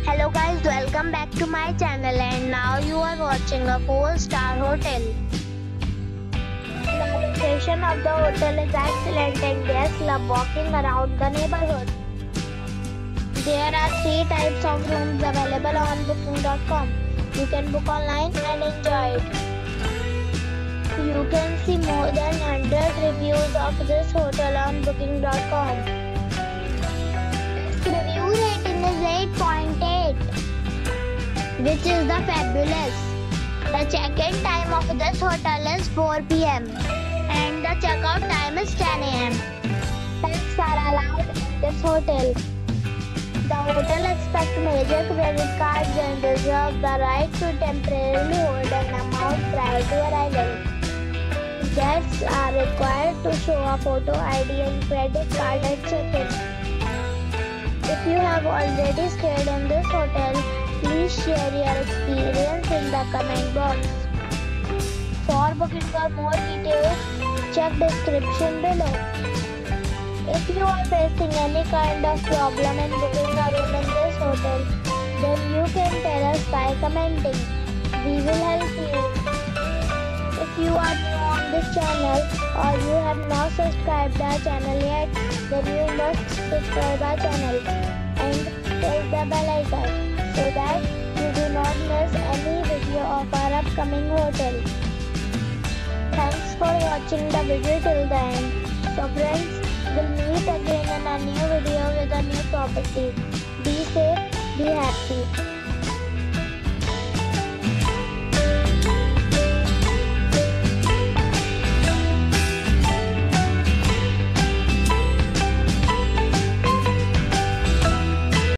Hello guys, welcome back to my channel and now you are watching a 4-star hotel. The location of the hotel is excellent and guests love walking around the neighborhood. There are 3 types of rooms available on booking.com. You can book online and enjoy it. You can see more than 100 reviews of this hotel on booking.com. Its review rating is 8.8, which is the fabulous. The check-in time of this hotel is 4 p.m. and the check-out time is 10 a.m. Pets are allowed in this hotel. The hotel accepts major credit cards and reserves the right to temporarily hold an amount prior to arrival. Guests are required to show a photo ID and credit card at check-in. If you have already stayed in this hotel, please share your experience in the comment box. For booking or more details, check description below. If you are facing any kind of problem in booking a room in this hotel, then you can tell us by commenting. We will help you. If you are new on this channel or you have not subscribed our channel yet, then you must subscribe our channel and press the bell icon so that you do not miss any video of our upcoming hotel. Thanks for watching the video till the end. So friends, we'll meet again in a new video with a new property. Be safe, be happy.